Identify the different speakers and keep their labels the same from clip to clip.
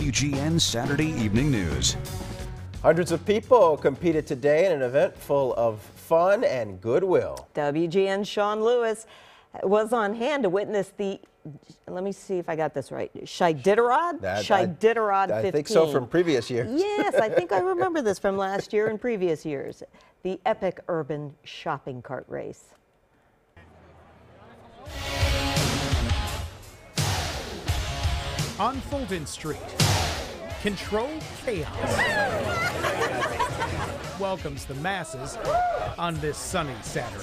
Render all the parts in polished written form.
Speaker 1: WGN Saturday Evening News.
Speaker 2: Hundreds of people competed today in an event full of fun and goodwill.
Speaker 3: WGN's Sean Lewis was on hand to witness the, let me see if I got this right, Chiditarod? Chiditarod 15.
Speaker 2: I think so from previous years.
Speaker 3: Yes, I think I remember this from last year and previous years. The epic urban shopping cart race.
Speaker 4: On Fulton Street, Control Chaos welcomes the masses on this sunny Saturday.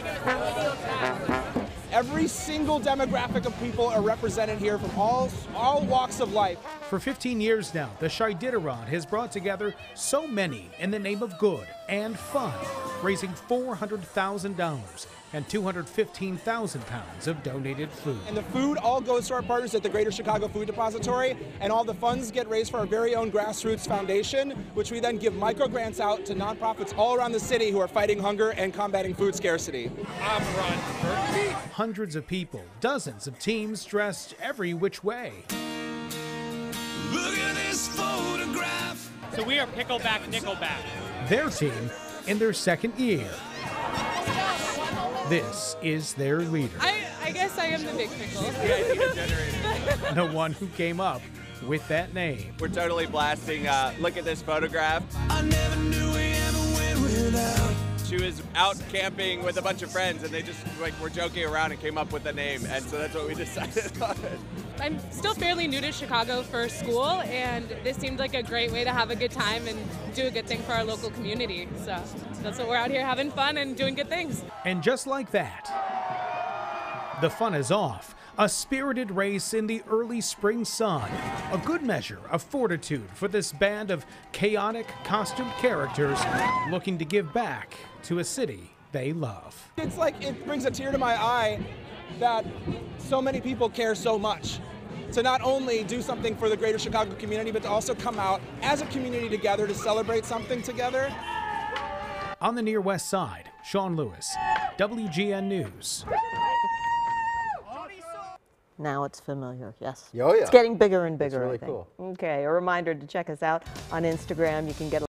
Speaker 5: Every single demographic of people are represented here from all walks of life.
Speaker 4: For 15 years now, the Chiditarod has brought together so many in the name of good and fun, raising $400,000 and 215,000 pounds of donated food.
Speaker 5: And the food all goes to our partners at the Greater Chicago Food Depository, and all the funds get raised for our very own grassroots foundation, which we then give micro grants out to nonprofits all around the city who are fighting hunger and combating food scarcity.
Speaker 4: Hundreds of people, dozens of teams dressed every which way.
Speaker 6: Look at this photograph.
Speaker 7: So we are Pickleback Nickelback.
Speaker 4: Their team in their second year. This is their leader.
Speaker 8: I guess I am the big pickle.
Speaker 4: The one who came up with that name.
Speaker 9: We're totally blasting, look at this photograph.
Speaker 6: I never knew we ever went without.
Speaker 9: She was out camping with a bunch of friends and they just were joking around and came up with the name, and so that's what we decided on.
Speaker 8: I'm still fairly new to Chicago for school, and this seemed like a great way to have a good time and do a good thing for our local community. So that's what we're out here having fun and doing good things.
Speaker 4: And just like that, the fun is off. A spirited race in the early spring sun. A good measure of fortitude for this band of chaotic costumed characters looking to give back to a city they love.
Speaker 5: It's like it brings a tear to my eye that so many people care so much to not only do something for the Greater Chicago community, but to also come out as a community together to celebrate something together.
Speaker 4: On the Near West Side, Sean Lewis, WGN News.
Speaker 3: Now it's familiar, yes.
Speaker 2: Oh, yeah.
Speaker 3: It's getting bigger and bigger,
Speaker 2: It's really
Speaker 3: I think.
Speaker 2: cool.
Speaker 3: Okay, a reminder to check us out on Instagram. You can get